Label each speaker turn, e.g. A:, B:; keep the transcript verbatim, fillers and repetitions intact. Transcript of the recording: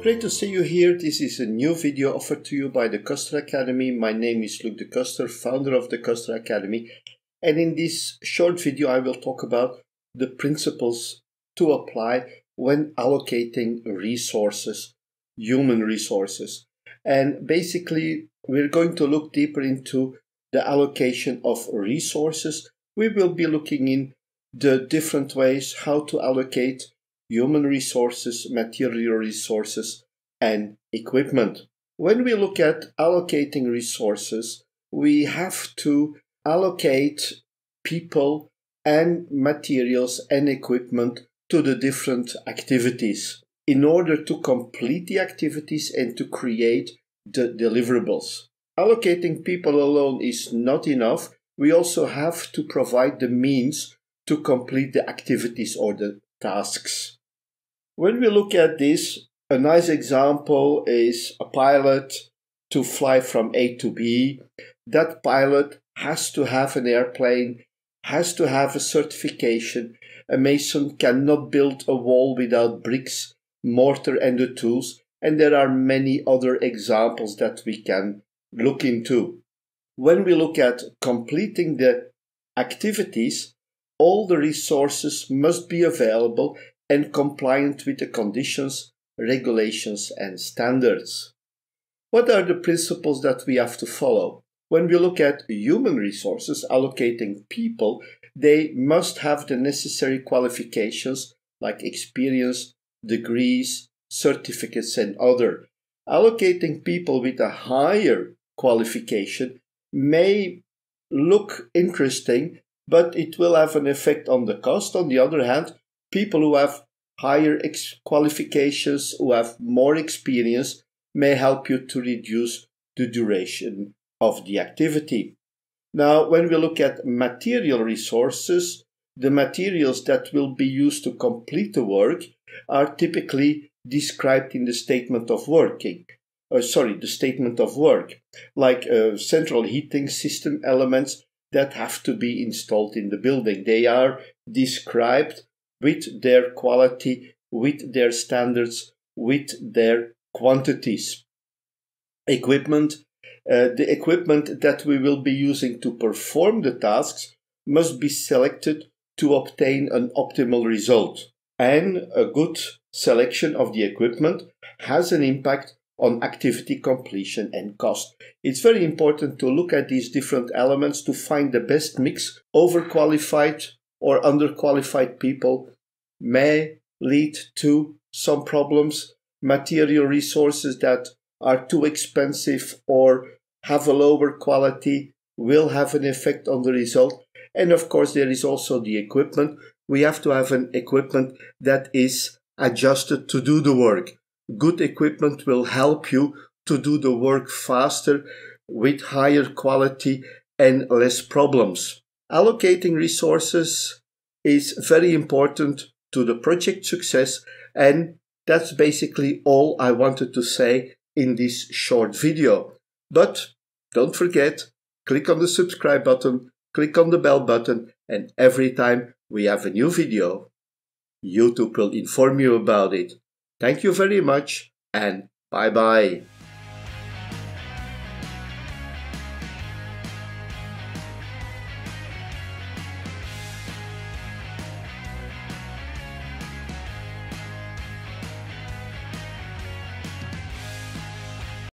A: Great to see you here. This is a new video offered to you by the Custer Academy. My name is Luc de Custer, founder of the Custer Academy. And in this short video, I will talk about the principles to apply when allocating resources, human resources. And basically, we're going to look deeper into the allocation of resources. We will be looking in the different ways how to allocate human resources, material resources, and equipment. When we look at allocating resources, we have to allocate people and materials and equipment to the different activities in order to complete the activities and to create the deliverables. Allocating people alone is not enough. We also have to provide the means to complete the activities or the tasks. When we look at this, a nice example is a pilot to fly from A to B. That pilot has to have an airplane, has to have a certification. A mason cannot build a wall without bricks, mortar, and the tools. And there are many other examples that we can look into. When we look at completing the activities, all the resources must be available and compliant with the conditions, regulations, and standards. What are the principles that we have to follow? When we look at human resources, allocating people, they must have the necessary qualifications like experience, degrees, certificates, and other. Allocating people with a higher qualification may look interesting, but it will have an effect on the cost. On the other hand, people who have higher qualifications, who have more experience, may help you to reduce the duration of the activity. Now, when we look at material resources, the materials that will be used to complete the work are typically described in the statement of working. Uh, sorry, the statement of work, like uh, central heating system elements that have to be installed in the building. They are described with their quality, with their standards, with their quantities. Equipment, uh, the equipment that we will be using to perform the tasks must be selected to obtain an optimal result. And a good selection of the equipment has an impact on activity completion and cost. It's very important to look at these different elements to find the best mix. Overqualified or underqualified people may lead to some problems. Material resources that are too expensive or have a lower quality will have an effect on the result. And of course, there is also the equipment. We have to have an equipment that is adjusted to do the work. Good equipment will help you to do the work faster with higher quality and less problems. Allocating resources is very important to the project success, and that's basically all I wanted to say in this short video. But don't forget, click on the subscribe button, click on the bell button, and every time we have a new video, YouTube will inform you about it. Thank you very much, and bye-bye.